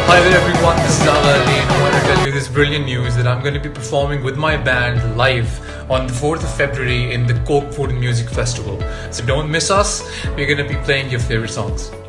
Hi there everyone, this is Aagha Ali and I want to tell you this brilliant news that I'm going to be performing with my band live on the 4th of February in the Coke Food and Music Festival. So don't miss us, we're going to be playing your favorite songs.